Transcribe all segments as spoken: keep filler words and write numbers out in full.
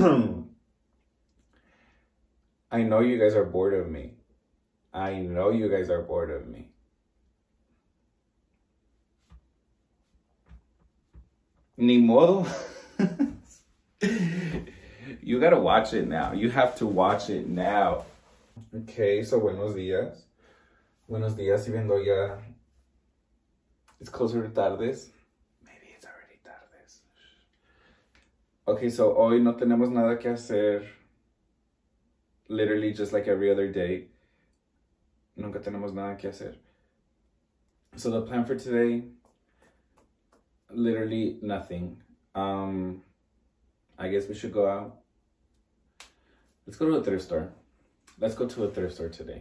I know you guys are bored of me. I know you guys are bored of me. Ni modo. You gotta watch it now. You have to watch it now. Okay, so buenos días. Buenos días, even though ya it's closer to tardes. Maybe it's already tardes. Okay, so hoy no tenemos nada que hacer. Literally just like every other day. Nunca tenemos nada que hacer. So the plan for today, literally nothing. Um, I guess we should go out. Let's go to a thrift store. Let's go to a thrift store today.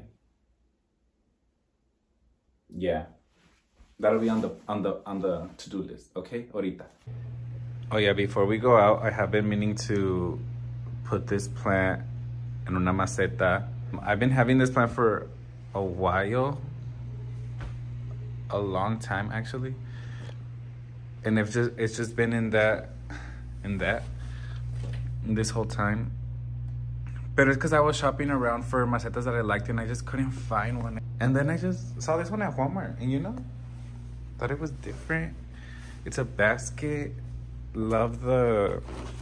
Yeah. That'll be on the on the on the to-do list, okay? Ahorita. Oh yeah, before we go out, I have been meaning to put this plant in una maceta. I've been having this plant for a while. A long time actually. And it's just it's just been in that in that this whole time. But it's because I was shopping around for macetas that I liked and I just couldn't find one. And then I just saw this one at Walmart and you know, thought it was different. It's a basket. Love the...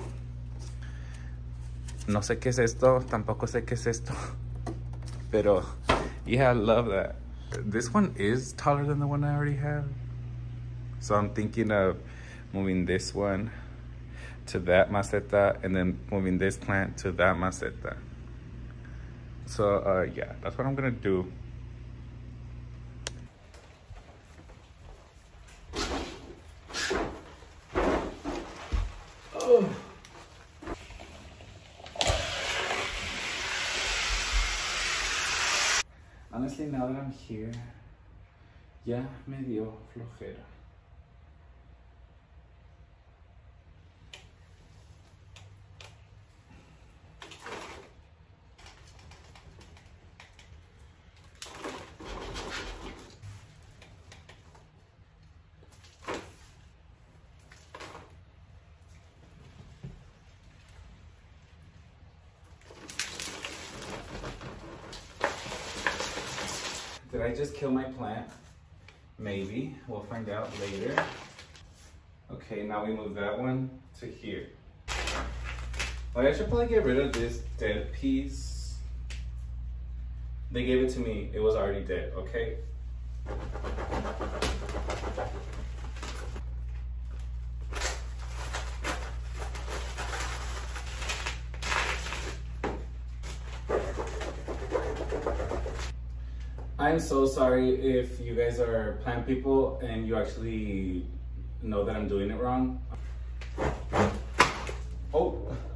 No sé qué es esto. Tampoco sé qué es esto. Pero yeah, I love that. This one is taller than the one I already have. So I'm thinking of moving this one to that maceta and then moving this plant to that maceta. So uh, yeah, that's what I'm gonna do. Oh. Honestly, now that I'm here, ya me dio flojera. Did I just kill my plant? Maybe. We'll find out later. Okay, now we move that one to here. Oh, I should probably get rid of this dead piece. They gave it to me. It was already dead, okay? I'm so sorry if you guys are plant people and you actually know that I'm doing it wrong. Oh.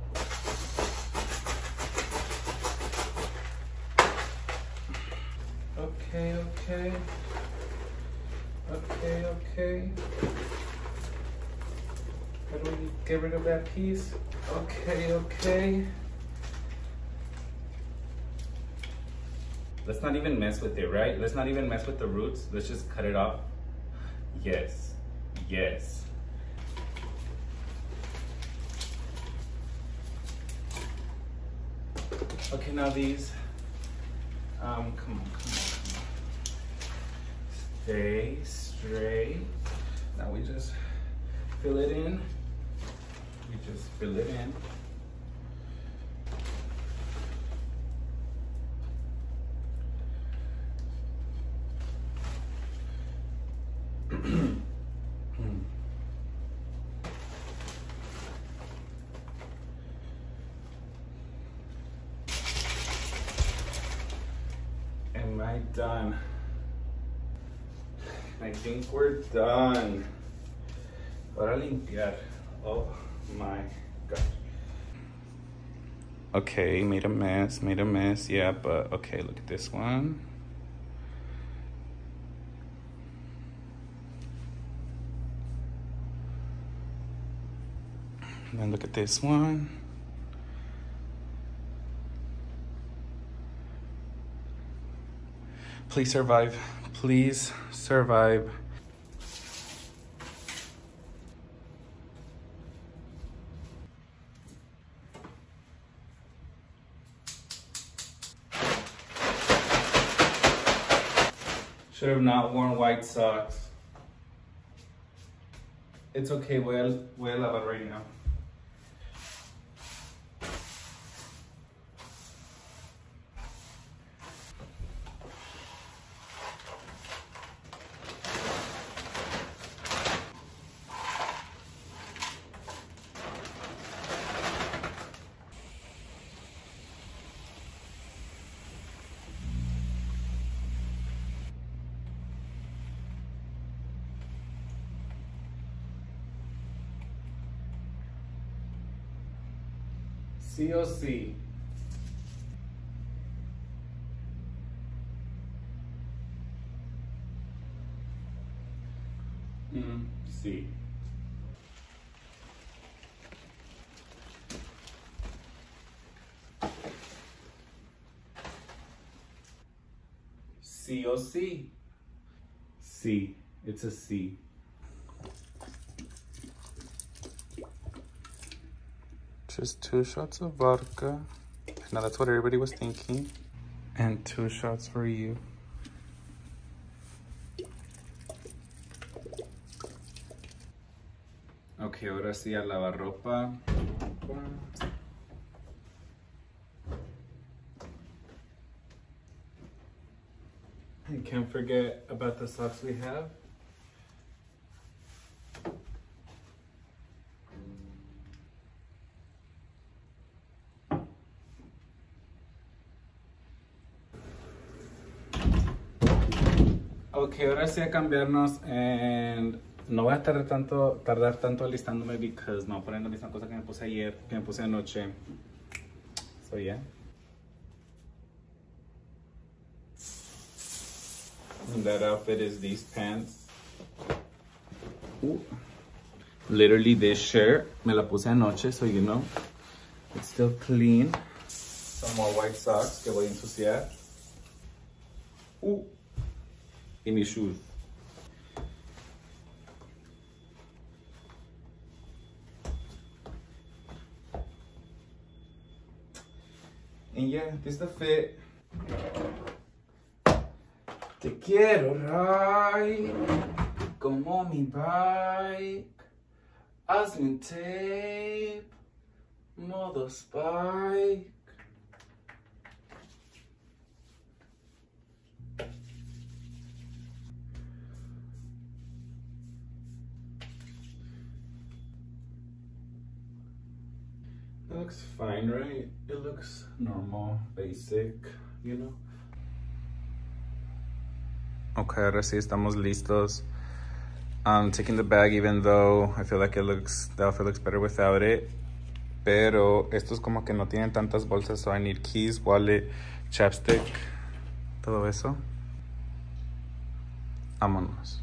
Okay, okay. Okay, okay. How do we get rid of that piece? Okay, okay. Let's not even mess with it, right? Let's not even mess with the roots. Let's just cut it off. Yes, yes. Okay, now these, um, come on, come on, come on. Stay straight. Now we just fill it in. We just fill it in. Am I done? I think we're done. Para limpiar. Oh my God. Okay, made a mess, made a mess. Yeah, but okay, look at this one. And then look at this one. Please survive. Please survive. Should have not worn white socks. It's okay, voy a, voy a lavar right now. Sí o sí. Mm, sí. Sí o sí. Sí, it's a C. Just two shots of vodka. Now that's what everybody was thinking. And two shots for you. Okay, ahora sí a lavar ropa. And can't forget about the socks we have. Ok, ahora sí a cambiarnos, and no voy a tardar tanto, tardar tanto alistándome because no voy a poner la misma cosa que me puse ayer, que me puse anoche. So yeah. And that outfit is these pants. Ooh. Literally this shirt, me la puse anoche, so you know, it's still clean. Some more white socks que voy a ensuciar. Ooh. Y mis shoes. And yeah, this is the fit. Te quiero ride como mi bike. Hazme un tape, modo spike. It looks fine, right? It looks normal, basic, you know? Okay, ahora sí estamos listos. I'm taking the bag even though I feel like it looks, the outfit looks better without it. Pero estos como que no tienen tantas bolsas, so I need keys, wallet, chapstick, todo eso. Vámonos.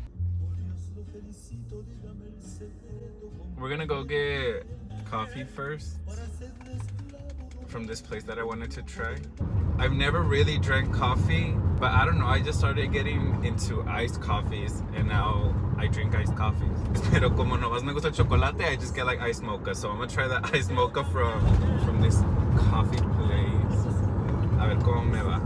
We're gonna go get coffee first from this place that I wanted to try. I've never really drank coffee, but I don't know, I just started getting into iced coffees and now I drink iced coffees. Pero como no más me gusta el chocolate, I just get like iced mocha. So I'm gonna try the iced mocha from, from this coffee place. A ver cómo me va.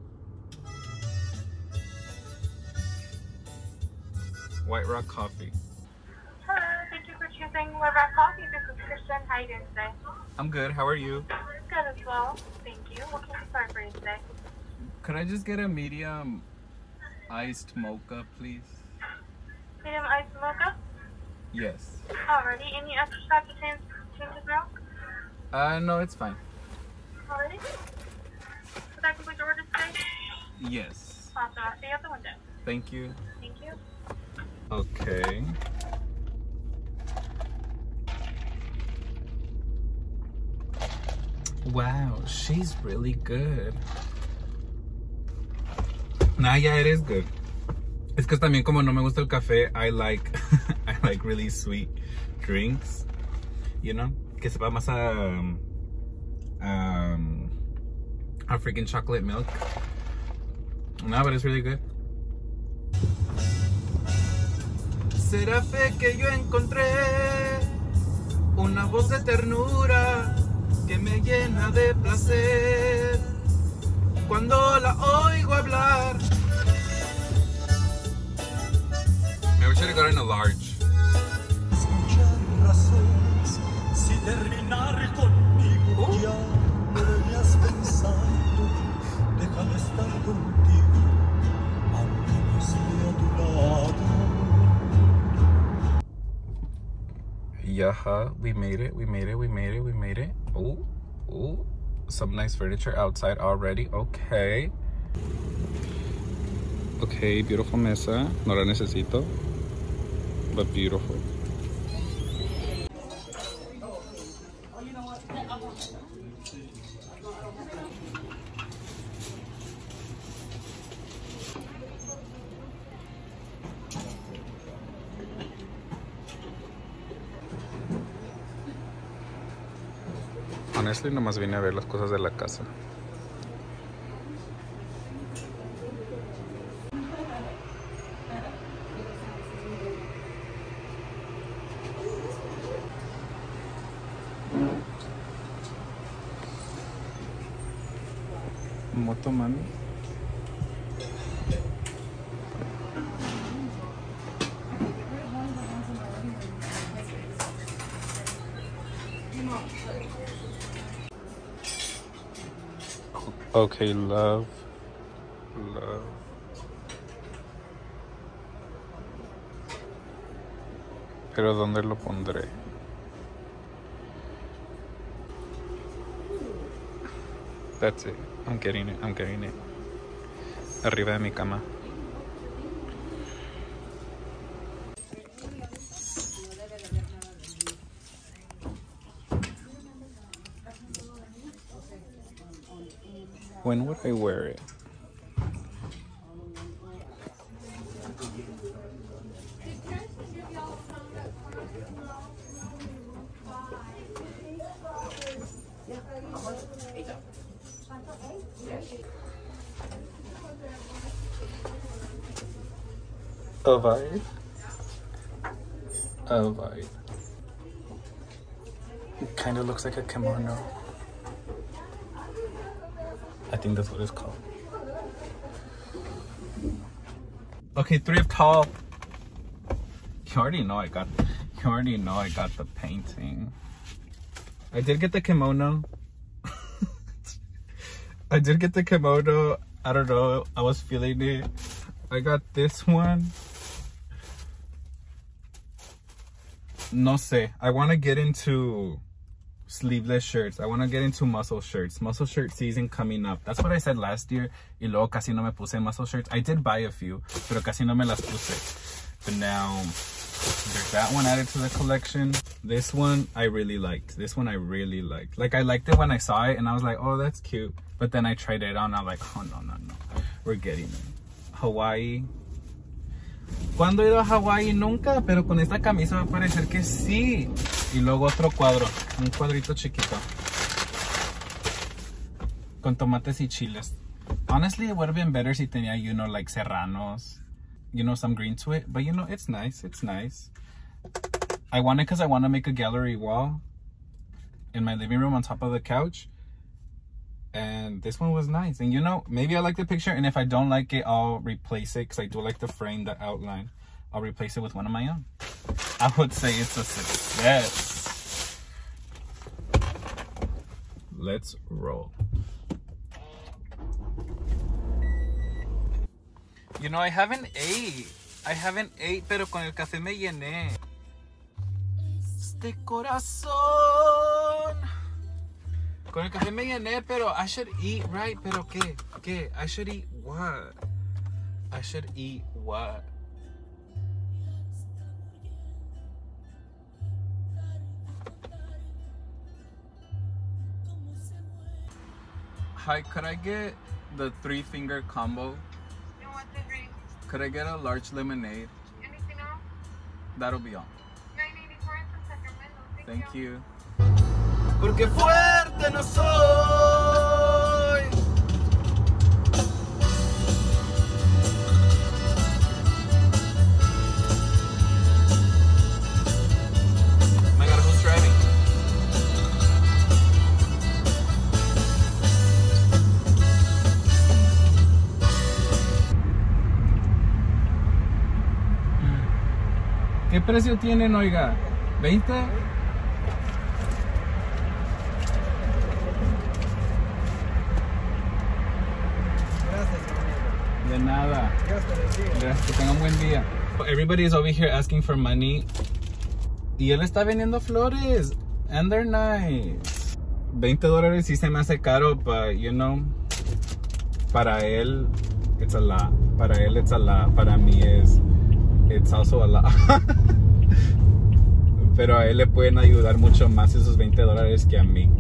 White Rock Coffee. Hello, thank you for choosing White Rock Coffee. This is Kristen. How are you doing today? I'm good, how are you? Good as well. Thank you. What can I start for you today? Could I just get a medium iced mocha, please? Medium iced mocha? Yes. Alrighty. Any extra shots of change, change of milk? Uh, no, it's fine. Alrighty. Would that complete your order today? Yes. Awesome. I'll see you at the window. Thank you. Thank you. Okay. Wow, she's really good. Nah, yeah, it is good. Es que también como no me gusta el café, I like I like really sweet drinks, you know, que sepa más a um, um, a freaking chocolate milk. No, but it's really good. Será fe que yo encontré una voz de ternura que me llena de placer cuando la oigo hablar. got it in a large. Yeah, we made it, we made it, we made it, we made it. Oh, oh, some nice furniture outside already. Okay. Okay, beautiful mesa. No la necesito, but beautiful. Honestly, nomás vine a ver las cosas de la casa. Moto mami. Okay, love, love. Pero ¿dónde lo pondré? That's it. I'm getting it. I'm getting it. Arriba de mi cama. When would I wear it? A vibe. A vibe. It kind of looks like a kimono. I think that's what it's called. Okay, thrift haul. You already know I got. You already know I got the painting. I did get the kimono. I did get the kimono. I don't know. I was feeling it. I got this one. No sé. I want to get into sleeveless shirts. I want to get into muscle shirts. Muscle shirt season coming up. That's what I said last year. Y luego casi no me puse muscle shirts. I did buy a few, pero casi no me las puse. But now there's that one added to the collection. This one I really liked. This one I really liked. Like I liked it when I saw it and I was like, oh, that's cute. But then I tried it on and I'm like, oh, no, no, no. We're getting it. Hawaii. ¿Cuándo he ido a Hawaii? Nunca, pero con esta camisa va a parecer que sí. Y luego otro cuadro, un cuadrito chiquito. Con tomates y chiles. Honestly, it would have been better si tenía, you know, like serranos. You know, some green to it. But you know, it's nice, it's nice. I want it because I want to make a gallery wall in my living room on top of the couch. And this one was nice. And you know, maybe I like the picture, and if I don't like it, I'll replace it because I do like the frame, the outline. I'll replace it with one of my own. I would say it's a success. Let's roll. You know, I haven't ate. I haven't ate, pero con el café me llené. Este corazón. Con el café me llené, pero I should eat, right? Pero ¿qué? ¿Qué? I should eat what? I should eat what? Hi, could I get the three finger combo? You want the drink? Could I get a large lemonade? Anything else? That'll be all. nine eighty-four in Sacramento. Thank, Thank you. you. Porque fuerte no soy. My God, who's driving? ¿Qué precio tienen, oiga? ¿veinte? De nada. Gracias, que tengan buen día. Everybody is over here asking for money. Y él está vendiendo flores. And they're nice. veinte dólares sí se me hace caro, but you know, para él, it's a lot. Para él, it's a lot. Para mí es, it's also a lot. Pero a él le pueden ayudar mucho más esos veinte dólares que a mí.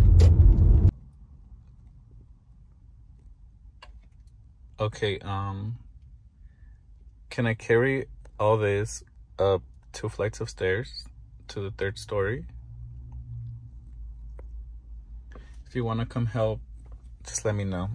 Okay, um, can I carry all this up two flights of stairs to the third story? If you want to come help, just let me know.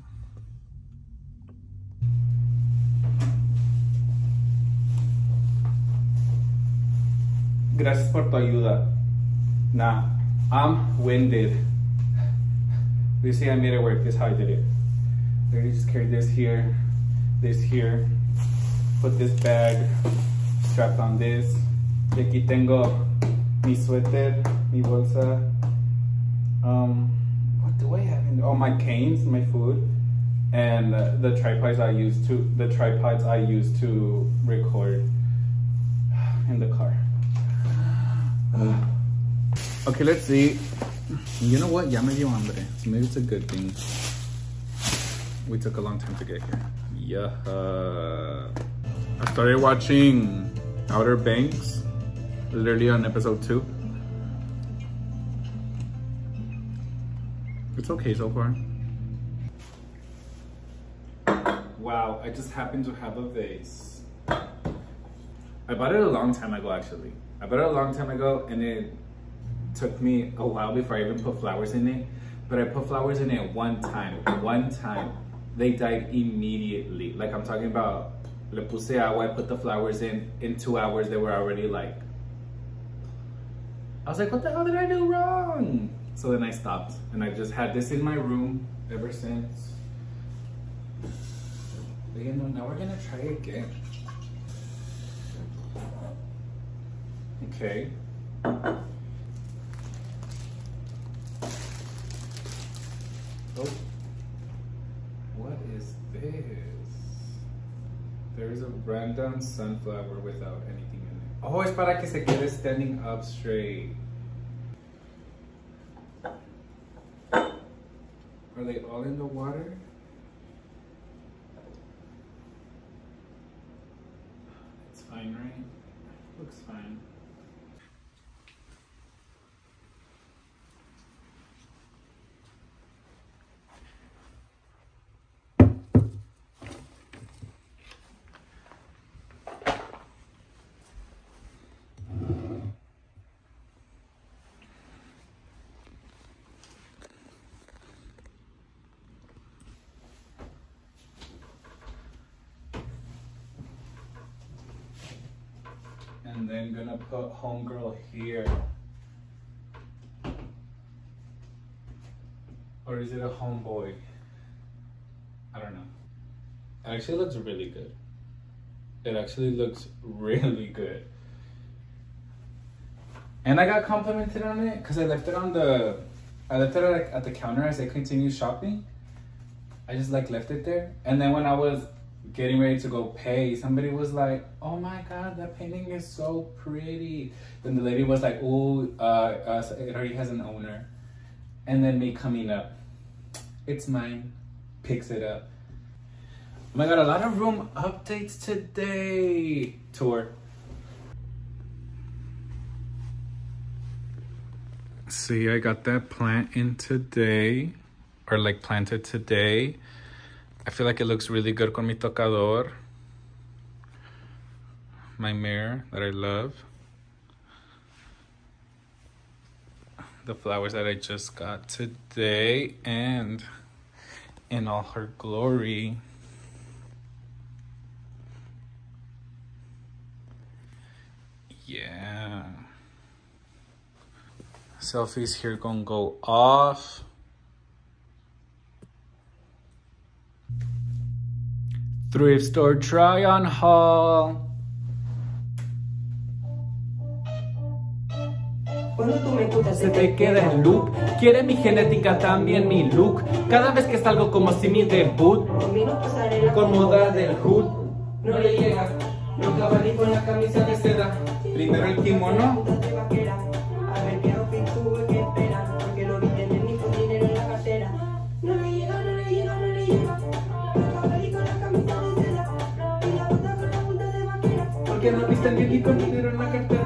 Gracias por tu ayuda. Nah, I'm winded. You see, I made it work. This is how I did it. Literally just carry this here, this here, put this bag strapped on this. Y aquí tengo mi suéter, mi bolsa. Um, what do I have in there? Oh, my canes, my food, and uh, the tripods I use to the tripods I use to record in the car. Uh, okay, let's see. You know what? Ya me dio hambre. So maybe it's a good thing. We took a long time to get here. Yeah. Uh, I started watching Outer Banks, literally on episode two. It's okay so far. Wow, I just happened to have a vase. I bought it a long time ago, actually. I bought it a long time ago, and it took me a while before I even put flowers in it. But I put flowers in it one time, one time. They died immediately. Like, I'm talking about, le puse agua, I put the flowers in, in two hours they were already like, I was like, what the hell did I do wrong? So then I stopped, and I just had this in my room ever since. But you know, now we're gonna try again. Okay. Oh. What is this? There is a random sunflower without anything in it. Oh, es para que se quede standing up straight. Are they all in the water? It's fine, right? Looks fine. And then gonna put homegirl here. Or is it a homeboy? I don't know. It actually looks really good. It actually looks really good. And I got complimented on it because I left it on the, I left it at, at the counter as I continued shopping. I just like left it there. And then when I was getting ready to go pay, somebody was like, oh my God, that painting is so pretty. Then the lady was like, oh, uh, uh, it already has an owner. And then me coming up, it's mine, picks it up. Oh my God, a lot of room updates today. Tour. See, I got that plant in today, or like planted today. I feel like it looks really good con mi tocador. My mirror that I love. The flowers that I just got today, and in all her glory. Yeah. Selfies here gonna go off. Thrift store try on haul. Cuando tú me escuchas se te queda en loop. Quiere mi genética, también mi look. Cada vez que salgo como si mi debut. Combino pasarela Con moda del hood. No le llega. Lo cabalí con la camisa de seda. Primero el kimono. de vaquera. A ver qué outfit tuve que esperar. Porque lo vi tener ni con dinero en la cartera. No le llega, no le llega, no le llega. Lo cabalí con la camisa de seda. Y la bota con la punta de vaquera. Porque no viste ni ni con dinero en la cartera.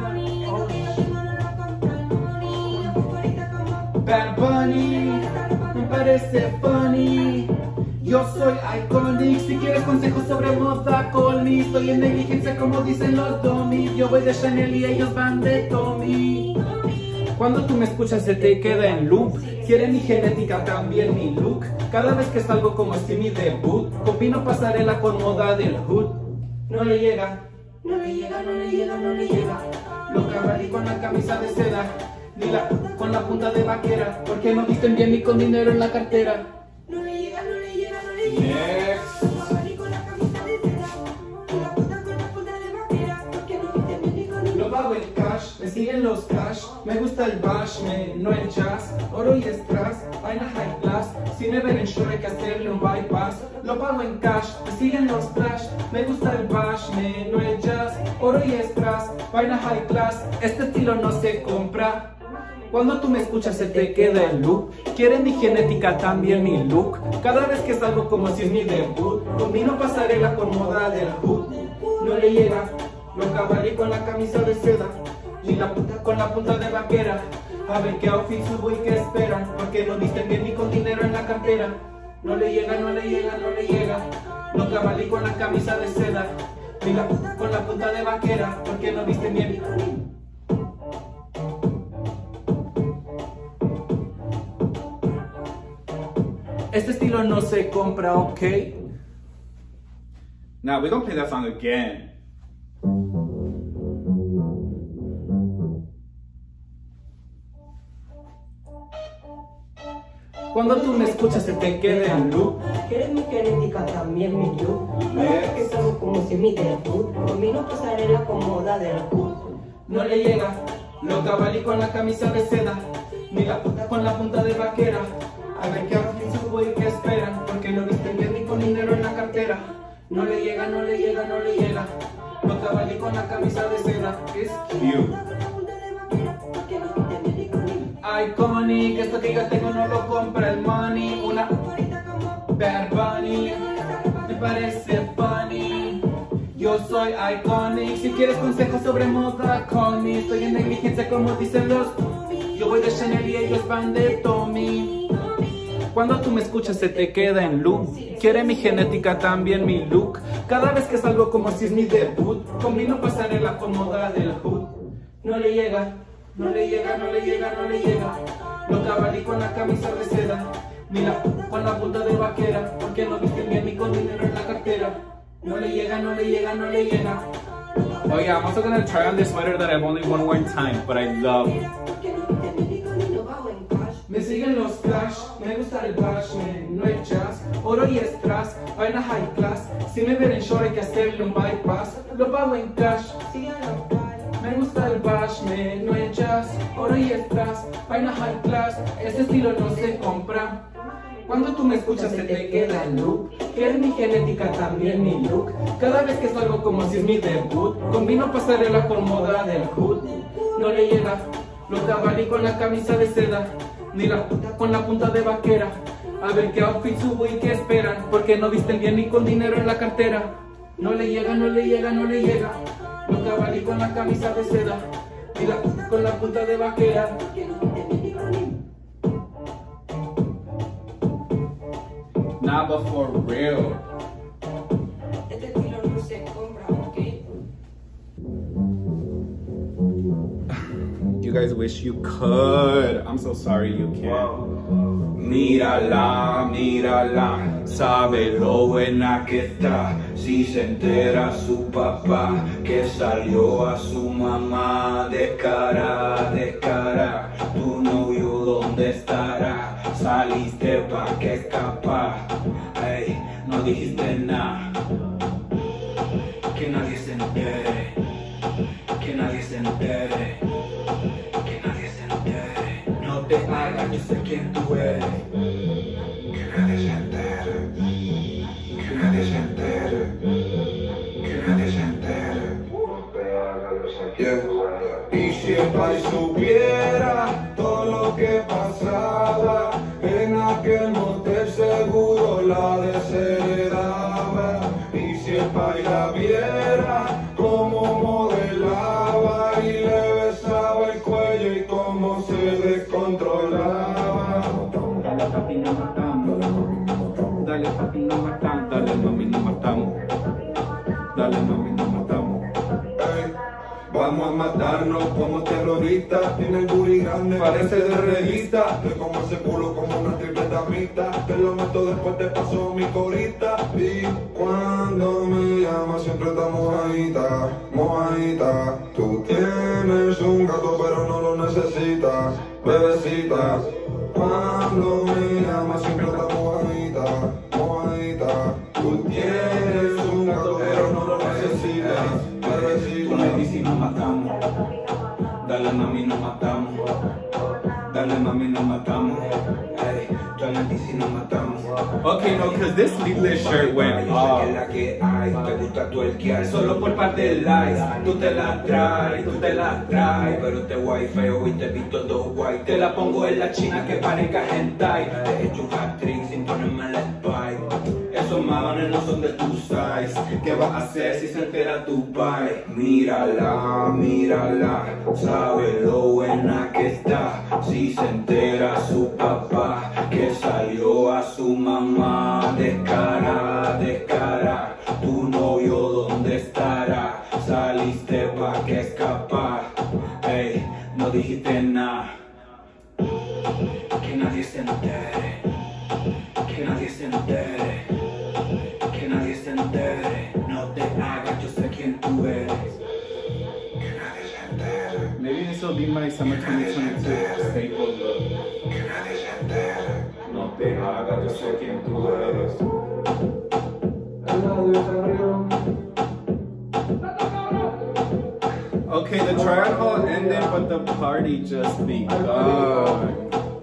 Bad Bunny, me parece funny. Yo soy iconic. Si quieres consejos sobre moda, call me. Estoy en negligencia como dicen los dummies. Yo voy de Chanel y ellos van de Tommy. Cuando tú me escuchas se te queda en loop. Quiere mi genética, también mi look. Cada vez que salgo como si mi debut. Combino pasarela con moda del hood. No le llega, No le llega, no le llega, no le llega. lo cabalí con la camisa de seda. Ni la, con la punta de vaquera. Porque no visten bien ni con dinero en la cartera. No le llega, no le llega, no le llega. Next. Lo cabalí con la camisa de seda. Y la bota con la punta de vaquera. Porque no viste bien ni con dinero. Lo pago en cash, me siguen los cash. Me gusta el bash, me, no el jazz. Oro y strass, vaina high class. Si me ven en show hay que hacerle un bypass. Lo pago en cash, me siguen los flash. Me gusta el bash, me, no el jazz. Oro y strass, vaina high class. Este estilo no se compra. Cuando tú me escuchas se te queda el loop. Quiere mi genética, también mi look. Cada vez que salgo como si es mi debut. Combino pasarela con moda del hood. No le llega, lo cabalí con la camisa de seda. Y la punta con la punta de vaquera. A ver qué outfit subo y qué esperan. Porque no visten bien ni con dinero en la cartera. No le llega, no le llega, no le llega. Lo cabalí con la camisa de seda. Y la con la punta de vaquera. Porque no visten bien. Este estilo no se compra, ¿ok? Now we're gonna play that song again. Cuando tú me escuchas se te queda en loop. Quieres mi genética, también mi look. Cada que salgo como si mi debut. Combino pasarela con moda del hood. No le llega, lo cabalí con la camisa de seda. Ni la puta con la punta de vaquera. A ver qué outfit subo y qué esperan. Porque no visten bien ni con dinero en la cartera. No le llega, no le llega, no le llega. Lo cabalí con la camisa de seda. Es cute. Iconic, esto que yo tengo no lo compra el money. Una Bad Bunny, me parece funny. Yo soy iconic. Si quieres consejos sobre moda, call me. Estoy en negligencia como dicen los. Yo voy de Chanel y ellos van de Tommy. Cuando tú me escuchas se te queda en loop. Quiere mi genética, también mi look. Cada vez que salgo como si es mi debut. Combino pasarela con moda del hood. No le llega, no le llega, no le llega, no le llega. Lo cabalí con la camisa de seda. Mira, con la punta de vaquera. Porque no visten bien ni con dinero en la cartera. No le llega, no le llega, no le llega. Oh yeah, I'm also gonna try on this sweater that I've only worn one time, but I love. Me siguen los flash, me gusta el bash, me, no el jazz. Oro y strass, vaina high class. Si me ven en short hay que hacerle un bypass. Lo pago en cash, me gusta el bash, me, no el jazz. Oro y strass, vaina high class. Este estilo no se compra. Cuando tú me escuchas se te queda el loop. Quieres mi genética, también mi look. Cada vez que salgo como si es mi debut. Combino pasarela con moda del hood. No le llega, lo cabalí con la camisa de seda. Ni la puta con la punta de vaquera. A ver qué outfit subo y qué esperan. Porque no visten bien ni con dinero en la cartera. No le llega, no le llega, no le llega. Lo cabalí con la camisa de seda. Ni la puta con la punta de vaquera. Nah, but for real. Este estilo no se compra, ¿ok? You guys wish you could. I'm so sorry you can't. Mírala, mírala, sabe lo buena que está. Si se entera su papá que salió a su mamá de cara, de cara. Tu novio dónde estará, saliste pa' que escapar. Ey, no dijiste nada, que nadie se entere, que nadie se entere, que nadie se entere. Yeah. Y si el país supiera todo lo que pasaba en aquel motel, seguro la desheredaba. Y si el país la viera cómo modelaba y le besaba el cuello y cómo se descontrolaba. Dale papi, no matamos. Dale papi, no matamos. Dale mami, no matamos. Dale mami, no matamos. Ey, vamos a matarnos como terroristas. Tiene el booty grande, parece de revista. Te como ese culo como una tripleta mixta. Te lo meto después, te paso mi corita. Y cuando me llamas siempre está mojadita, mojadita. Tú tienes un gato pero no lo necesitas, bebecita. Cuando me llamas siempre está mojadita, mojadita. Tú tienes un gato pero no lo necesitas, bebecita. Con medicina matamos. Dale mami, no matamos. Dale mami, no matamos. Ey, con medicina matamos. Okay, no, because this sleeveless shirt went off. La que hay, te gusta tuerquear Solo por par de likes, tú te la traes, tú te la traes. pero te guay feo y te he visto dos guay. Te la pongo en la china que parezca hentai. Te he hecho un hat-trick sin ponerme la spike. Esos maones no son de tu size. ¿Qué vas a hacer si se entera tu pai? Mírala, mírala, sabe lo buena que está. Si se entera su papá que salió a su mamá. Descara, descara, tu novio dónde estará. Saliste pa' que escapar. Ey, no dijiste nada. Que nadie se entere. Que nadie se entere. Que nadie se entere. No te hagas, yo sé quién tú eres. Que nadie se entere, Maybe this will be my summer twenty twenty-two staple look. que nadie se entere. No te hagas, yo sé quién tú eres. Okay, the trial hall ended, but the party just begun.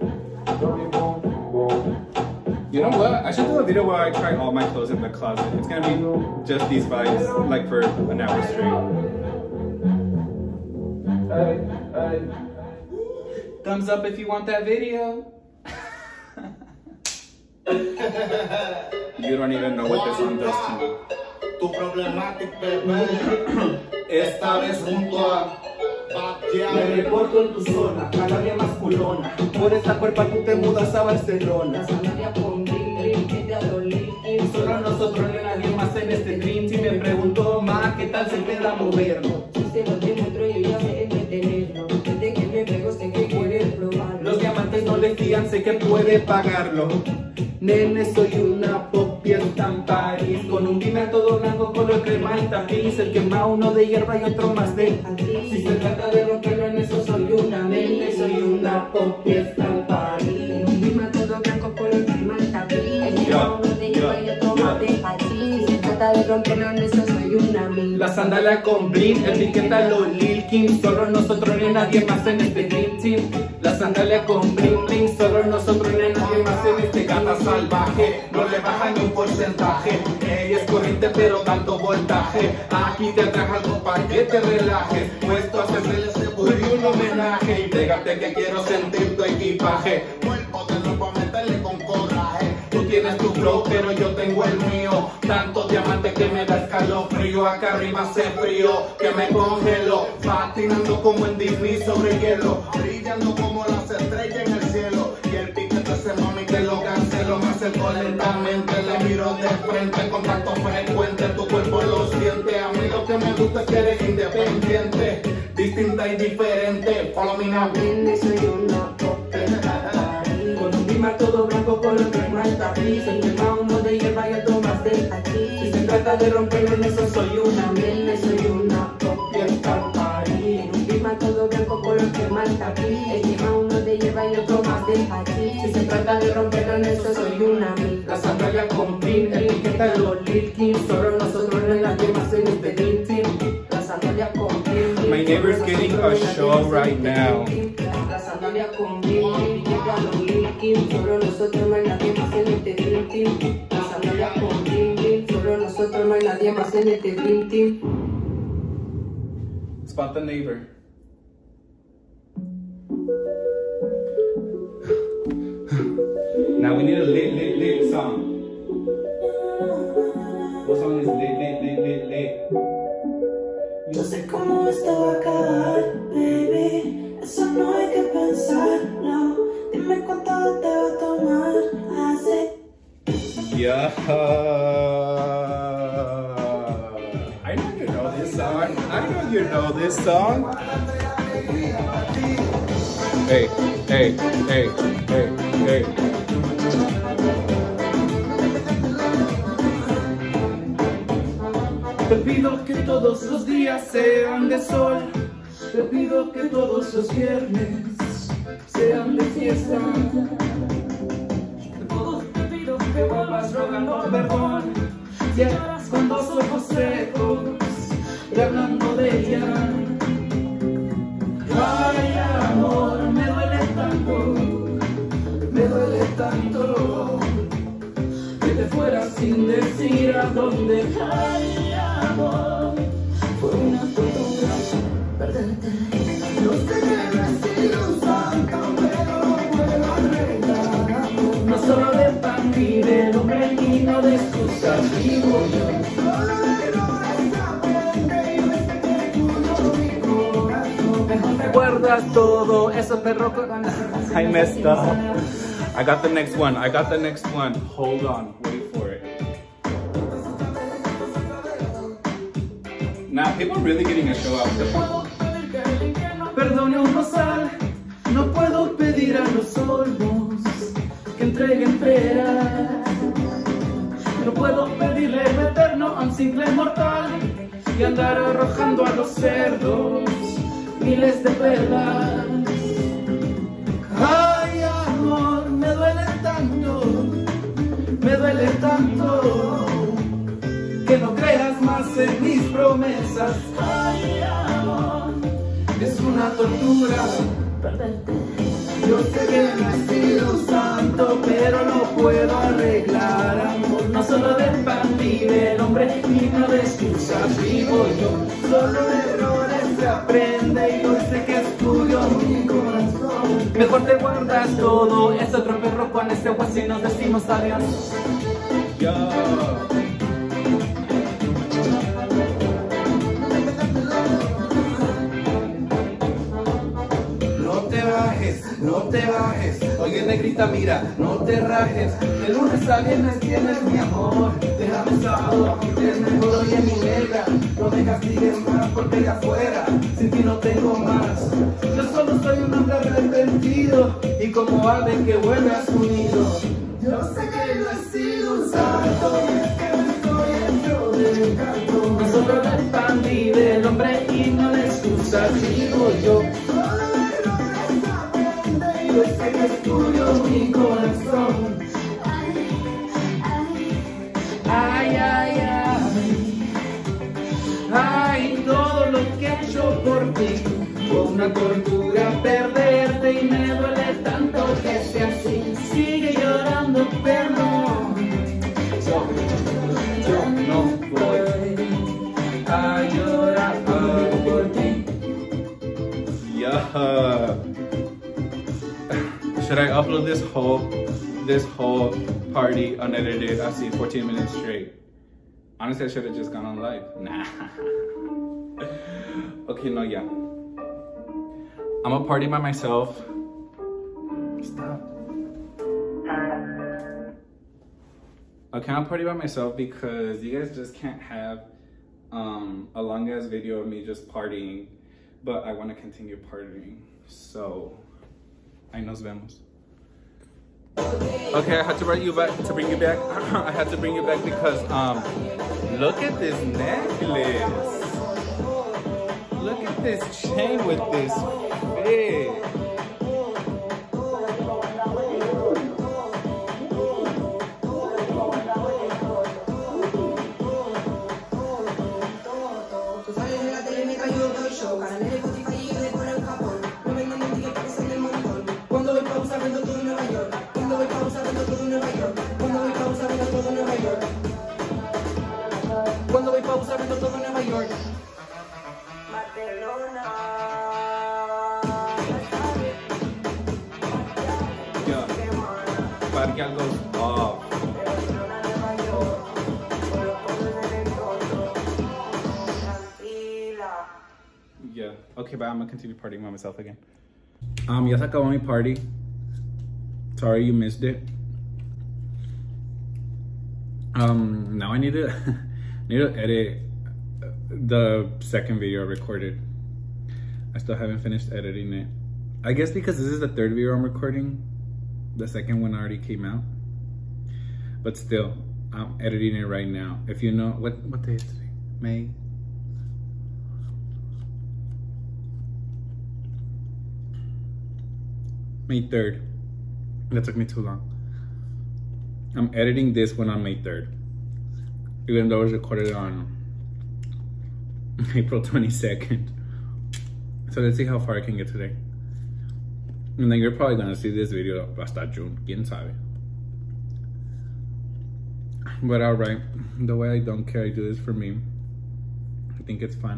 You know what? I should do a video where I try all my clothes in the closet. It's gonna be just these vibes, like for an hour straight. Thumbs up if you want that video. You don't even know what this one does to me. Tu problematic, bebé. Esta vez junto a Me reporto en tu zona, canaria masculona. Por esta cuerpa tú te mudas a Barcelona. Zanahoria con bling bling, que te adolí. Solo nosotros, no hay nadie más en este dream. Si me pregunto más, ¿qué tal se te da movernos? Si se lo demuestro, yo ya sé entretenerlo. Desde que me pego, sé que quiere probarlo. Los diamantes no le fían, sé que puede pagarlo. Nene, soy una popi en París. Con un dime todo blanco, color crema y tapiz. El que más uno de hierba y otro más de Aquí, si se trata de romperlo en eso, soy una mente, soy una popi en París. un bima todo blanco, color crema y tapiz. El que Yeah, uno de hierba y yeah, otro más de aquí. Si se trata de romperlo en eso, soy una mil. La sandalia con bling, etiqueta los Lil Kim. Solo nosotros, no hay nadie más en este dream team. La sandalia con bling bling, solo nosotros, no hay nadie más en este gata salvaje. No le baja ni un porcentaje. Ella es corriente pero tanto voltaje. Aquí te traje algo para que te relajes. Puesto a hacerle ese burro un homenaje. Y pégate que quiero sentir tu equipaje. cuerpo te lo voy a meterle con coraje. Tú tienes tu flow, pero yo tengo el mío. Tanto diamante que me da escalofrío. Acá arriba hace frío, que me congelo. Patinando como en Disney sobre hielo. Brillando como las estrellas en el cielo. Y el piquete ese mami que lo cancelo. Me acerco lentamente, le miro de frente. Contacto frecuente, tu cuerpo lo siente. A mí lo que me gusta es que eres independiente. Distinta y diferente. Follow me now. Nene, soy una popi en París. Con un bima todo blanco, color crema y tapiz. El que más uno de hierba y otro más de aquí. Si se trata de romperlo en eso, soy una Nene, soy una popi en París. En un bima todo blanco, color crema y tapiz. El que más uno de hierba y otro más de aquí. Si se trata de romperlo en eso, soy una mil. La sandalia con bling, etiqueta los Lil Kim. Solo nosotros, no hay nadie más en este dream team. La sandalia con bling bling. My neighbor's getting a show right now. La sandalia con bling bling, llega los Lil Kim. Solo nosotros, no hay nadie más en este dream team. La sandalia con bling bling. Solo nosotros, no hay nadie más en este dream team. Spot the neighbor. Now we need a lit, lit, lit song. What song is lit, lit, lit, lit, lit? Yo sé cómo esto va a acabar, baby. Eso no hay que pensar, no. Dime cuánto te va a tomar. Hace. Yeah. I know you know this song. I know you know this song. Hey, hey, hey, hey, hey. Te pido que todos los días sean de sol. Te pido que todos los viernes sean de fiesta. Te pido que vuelvas rogando perdón. Llegas con dos ojos secos y hablando de ella. Ay, amor, me duele tanto, me duele tanto que te fueras sin decir a dónde. Ay, amor, fue una tortura perderte. No sé que no he sido un santo, pero no puedo arreglar. No solo de pan vive el hombre y no de excusas vivo yo. Solo de errores aprende y no sé que tuyo mi corazón. Mejor te guardas todo eso, perro. I messed up. I got the next one. I got the next one. Hold on. Wait for it. Now, people are really getting a show out. Perdone un rosal. No puedo pedir a los olmos que entreguen pera. No puedo pedirle lo eterno a un simple mortal y andar arrojando a los cerdos miles de perlas. Ay, amor, me duele tanto, me duele tanto que no creas más en mis promesas. Ay, amor, es una tortura perderte. Yo sé que no he sido un santo, pero no puedo arreglar, amor. No solo de pan vive el hombre y no de excusas vivo yo. Solo de errores se aprende y yo sé que es tuyo mi corazón. Mejor te guardas todo, es otro perro con este hueso y nos decimos adiós. Yo. No te bajes, oye negrita mira, no te rajes. De lunes a viernes tienes mi amor. Déjame sábado, es mejor, oye mi negra. No me castigues más porque allá afuera sin ti no tengo más. Yo solo soy un hombre arrepentido y como ave que vuelve a su nido. Yo sé que no he sido un santo y es que no estoy hecho de encanto. No solo de pan vive el hombre y no de excusas digo yo. Yo sé que es tuyo mi corazón. Ay, ay, ay. Ay, todo lo que he hecho por ti fue una tortura perderte y me duele tanto que sea así. Sigue llorando, perdón. Yo, yo no voy a llorar por ti. Yeah. Should I upload this whole this whole party unedited? I see fourteen minutes straight. Honestly, I should have just gone on live. Nah. Okay, no, yeah. I'm a party by myself. Stop. Okay, I'm a party by myself because you guys just can't have um, a long ass video of me just partying, but I want to continue partying. So. Ahí nos vemos. Okay, I had to bring you back to bring you back. I had to bring you back because um look at this necklace. Look at this chain with this fit. Barcelona. y'all goes off. Yeah. Okay, but I'm gonna continue partying by myself again. Um, ya se acabó mi party. Sorry you missed it. Um, now I need to need to edit the second video I recorded. I still haven't finished editing it. I guess because this is the third video I'm recording. The second one already came out. But still, I'm editing it right now. If you know, what, what day is today? May? May third. That took me too long. I'm editing this one on May third. Even though it was recorded on April twenty-second. So let's see how far I can get today. And then you're probably gonna see this video hasta June, quien sabe. But alright, the way I don't care, I do this for me. I think it's fun.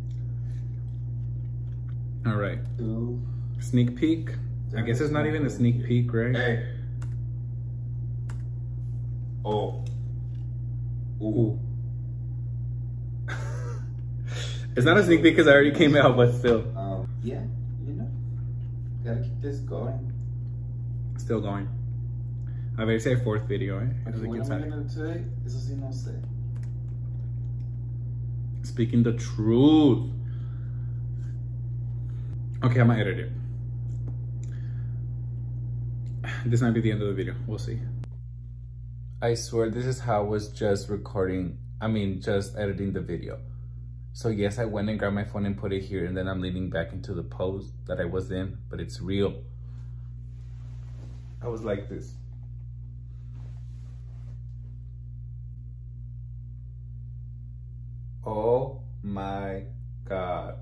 Alright. Sneak peek. I guess it's not even a sneak peek, right? Hey. Oh. Ooh. It's not a sneak peek because I already came out, but still. Um, yeah, you know, gotta keep this going. Still going. A ver si hay fourth video, eh? Okay, what am I gonna do today? Eso sí no sé. Speaking the truth. Okay, I'm gonna edit it. This might be the end of the video. We'll see. I swear this is how I was just recording. I mean, just editing the video. So yes, I went and grabbed my phone and put it here, and then I'm leaning back into the pose that I was in, but it's real. I was like this. Oh my God.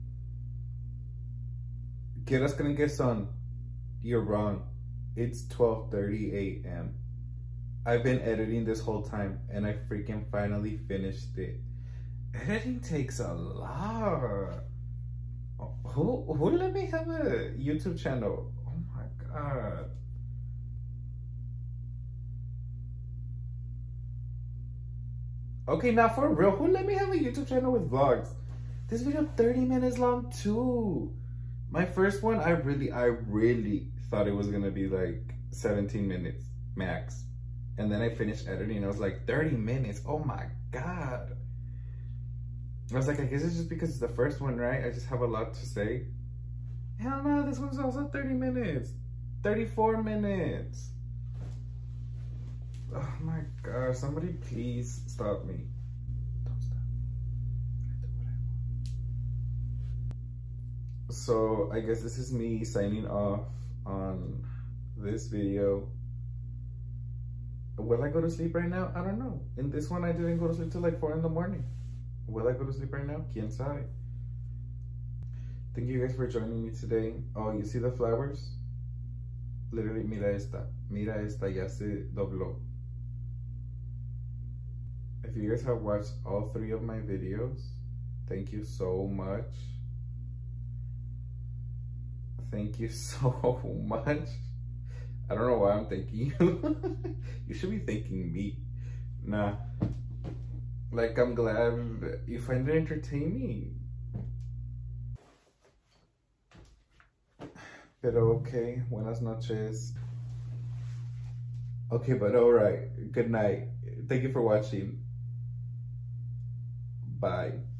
¿Qué horas creen que son? You're wrong. It's twelve thirty a m I've been editing this whole time, and I freaking finally finished it. Editing takes a lot. Who, who let me have a YouTube channel? Oh my God. Okay, now for real, who let me have a YouTube channel with vlogs? This video thirty minutes long too. My first one, I really, I really thought it was gonna be like seventeen minutes max. And then I finished editing and I was like, thirty minutes, oh my God. I was like, I guess it's just because it's the first one, right? I just have a lot to say. Hell no, this one's also thirty minutes. thirty-four minutes. Oh my God, somebody please stop me. Don't stop. I do what I want. So I guess this is me signing off on this video. Will I go to sleep right now? I don't know. In this one, I didn't go to sleep till like four in the morning. Will I go to sleep right now? Quien sabe. Thank you guys for joining me today. Oh, you see the flowers? Literally, mira esta. Mira esta, ya se dobló. If you guys have watched all three of my videos, thank you so much. Thank you so much. I don't know why I'm thanking you. You should be thanking me. Nah. Like, I'm glad you find it entertaining. Pero okay, buenas noches. Okay, but alright. Good night. Thank you for watching. Bye.